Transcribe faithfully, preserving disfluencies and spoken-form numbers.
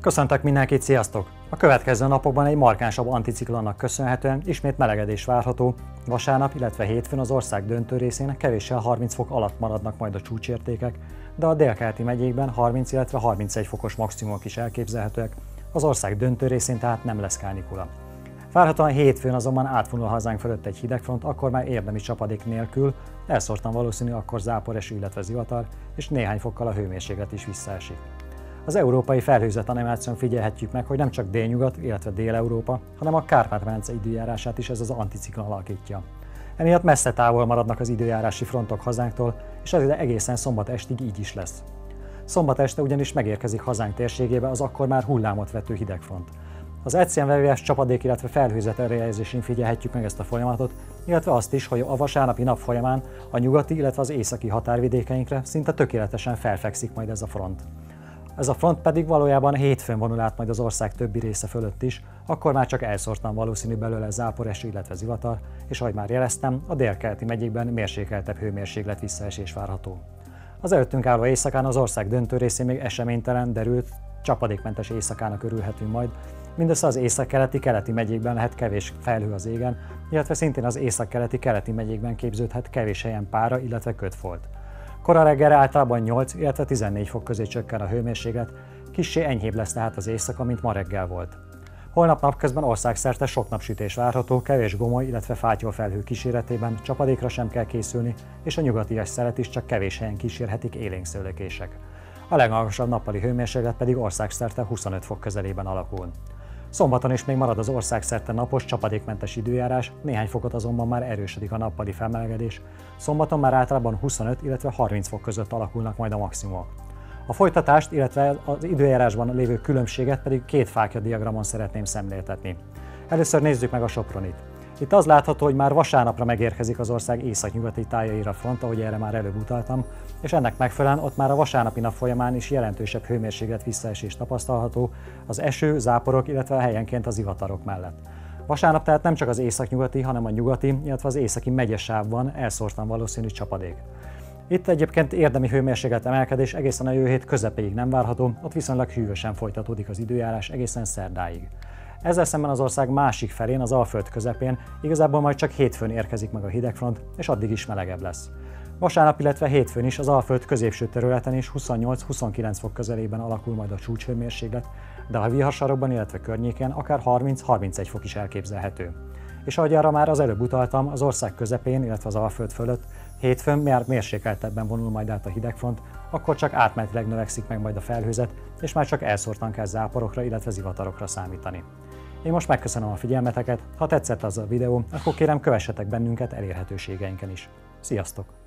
Köszöntök mindenkit, sziasztok! A következő napokban egy markánsabb anticiklonnak köszönhetően ismét melegedés várható. Vasárnap, illetve hétfőn az ország döntő részén kevéssel harminc fok alatt maradnak majd a csúcsértékek, de a délkeleti megyékben harminc, illetve harmincegy fokos maximumok is elképzelhetőek. Az ország döntő részén tehát nem lesz kánikula. Várhatóan hétfőn azonban átvonul hazánk fölött egy hidegfront, akkor már érdemi csapadék nélkül, elszórtan valószínű akkor záporeső, illetve zivatar, és néhány fokkal a hőmérséklet is visszaesik. Az európai felhőzet animáción figyelhetjük meg, hogy nem csak délnyugat, illetve Dél-Európa, hanem a Kárpát-medence időjárását is ez az anticiklon alakítja. Emiatt messze távol maradnak az időjárási frontok hazánktól, és ez egészen szombat estig így is lesz. Szombat este ugyanis megérkezik hazánk térségébe az akkor már hullámot vető hidegfront. Az egyszemvevőes csapadék, illetve felhőzet előrejelzésén figyelhetjük meg ezt a folyamatot, illetve azt is, hogy a vasárnapi nap folyamán a nyugati, illetve az északi határvidékeinkre szinte tökéletesen felfekszik majd ez a front. Ez a front pedig valójában hétfőn vonul át majd az ország többi része fölött is, akkor már csak elszórtan valószínű belőle záporeső, illetve zivatar, és ahogy már jeleztem, a délkeleti megyékben mérsékeltebb hőmérséklet visszaesés várható. Az előttünk álló éjszakán az ország döntő részén még eseménytelen, derült, csapadékmentes éjszakának örülhetünk majd, mindössze az északkeleti keleti megyékben lehet kevés felhő az égen, illetve szintén az északkeleti keleti megyékben képződhet kevés helyen pára, illetve kötfolt. Kora reggelre általában nyolc, illetve tizennégy fok közé csökken a hőmérséklet, kissé enyhébb lesz tehát az éjszaka, mint ma reggel volt. Holnap napközben országszerte sok napsütés várható, kevés gomoly, illetve fátyolfelhő kíséretében, csapadékra sem kell készülni, és a nyugatias szelet is csak kevés helyen kísérhetik élénkszőlőkések. A legmagasabb nappali hőmérséklet pedig országszerte huszonöt fok közelében alakul. Szombaton is még marad az országszerte napos, csapadékmentes időjárás, néhány fokot azonban már erősödik a nappali felmelegedés. Szombaton már általában huszonöt, illetve harminc fok között alakulnak majd a maximumok. A folytatást, illetve az időjárásban lévő különbséget pedig két fákja diagramon szeretném szemléltetni. Először nézzük meg a Sopronit. Itt az látható, hogy már vasárnapra megérkezik az ország északnyugati tájaira front, ahogy erre már előbb utaltam, és ennek megfelelően ott már a vasárnapi nap folyamán is jelentősebb hőmérséklet visszaesés tapasztalható az eső, záporok, illetve helyenként az zivatarok mellett. Vasárnap tehát nem csak az északnyugati, hanem a nyugati, illetve az északi megyesávban elszórtan valószínű csapadék. Itt egyébként érdemi hőmérséklet emelkedés egészen a jövő hét közepéig nem várható, ott viszonylag hűvösen folytatódik az időjárás egészen szerdáig. Ezzel szemben az ország másik felén, az Alföld közepén igazából majd csak hétfőn érkezik meg a hidegfront, és addig is melegebb lesz. Vasárnap, illetve hétfőn is az Alföld középső területen is huszonnyolc-huszonkilenc fok közelében alakul majd a csúcshőmérséklet, de a viharsarokban, illetve környéken akár harminc-harmincegy fok is elképzelhető. És ahogy arra már az előbb utaltam, az ország közepén, illetve az Alföld fölött hétfőn már mérsékeltebben vonul majd át a hidegfront, akkor csak átmenetileg növekszik meg majd a felhőzet, és már csak elszórtan kell záporokra, illetve zivatarokra számítani. Én most megköszönöm a figyelmeteket, ha tetszett az a videó, akkor kérem kövessetek bennünket elérhetőségeinken is. Sziasztok!